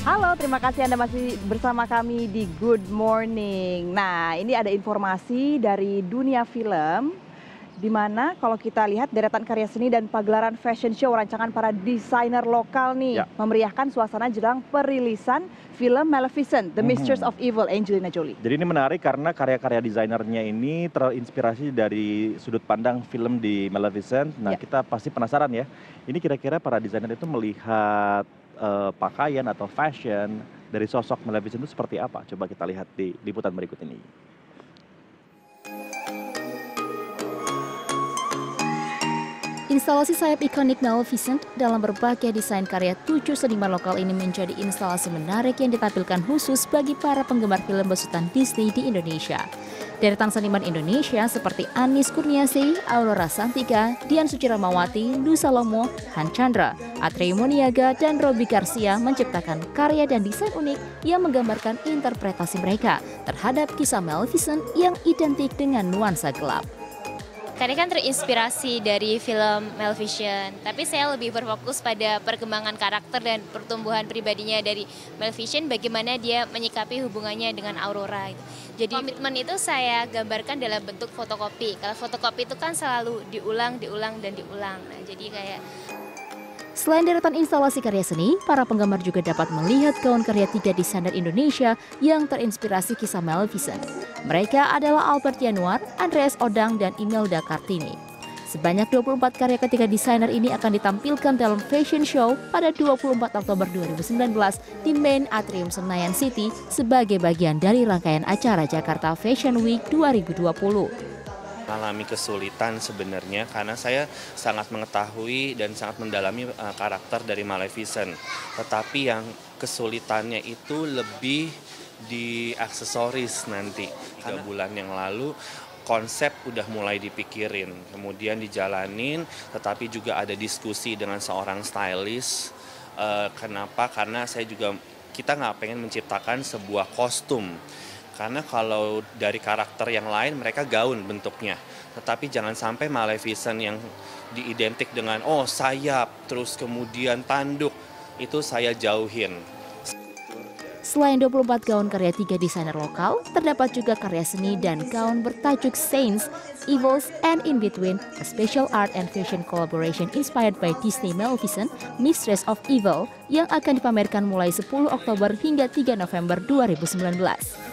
Halo, terima kasih Anda masih bersama kami di Good Morning. Nah, ini ada informasi dari dunia film, di mana kalau kita lihat deretan karya seni dan pagelaran fashion show rancangan para desainer lokal nih, Ya. memeriahkan suasana jelang perilisan film Maleficent, The Mistress of Evil, Angelina Jolie. Jadi ini menarik karena karya-karya desainernya ini terinspirasi dari sudut pandang film di Maleficent. Nah, Ya. kita pasti penasaran ya, ini kira-kira para desainer itu melihat pakaian atau fashion dari sosok Maleficent itu seperti apa? Coba kita lihat di liputan berikut ini. Instalasi sayap ikonik Maleficent dalam berbagai desain karya 7 seniman lokal ini menjadi instalasi menarik yang ditampilkan khusus bagi para penggemar film besutan Disney di Indonesia. Deretan seniman Indonesia seperti Anis Kurniasih, Aurora Santika, Dian Suciramawati, Du Salomo, Han Chandra, Atreyu Moniaga, dan Robby Garcia menciptakan karya dan desain unik yang menggambarkan interpretasi mereka terhadap kisah Maleficent yang identik dengan nuansa gelap. Tadi kan terinspirasi dari film Maleficent, tapi saya lebih berfokus pada perkembangan karakter dan pertumbuhan pribadinya dari Maleficent, bagaimana dia menyikapi hubungannya dengan Aurora. Jadi komitmen itu saya gambarkan dalam bentuk fotokopi. Kalau fotokopi itu kan selalu diulang, dan diulang. Nah, jadi kayak Selain deretan instalasi karya seni, para penggemar juga dapat melihat gaun karya 3 desainer Indonesia yang terinspirasi kisah Maleficent. Mereka adalah Albert Yanuar, Andreas Odang, dan Imelda Kartini. Sebanyak 24 karya ketiga desainer ini akan ditampilkan dalam fashion show pada 24 Oktober 2019 di Main Atrium Senayan City sebagai bagian dari rangkaian acara Jakarta Fashion Week 2020. Mengalami kesulitan sebenarnya karena saya sangat mengetahui dan sangat mendalami karakter dari Maleficent. Tetapi yang kesulitannya itu lebih di aksesoris nanti. 3 bulan yang lalu konsep udah mulai dipikirin, kemudian dijalanin, tetapi juga ada diskusi dengan seorang stylist. Kenapa? Karena kita nggak pengen menciptakan sebuah kostum. Karena kalau dari karakter yang lain mereka gaun bentuknya. Tetapi jangan sampai Maleficent yang diidentik dengan sayap, terus kemudian tanduk, itu saya jauhin. Selain 24 gaun karya 3 desainer lokal, terdapat juga karya seni dan gaun bertajuk Saints, Evils, and In Between, a special art and fashion collaboration inspired by Disney Maleficent, Mistress of Evil, yang akan dipamerkan mulai 10 Oktober hingga 3 November 2019.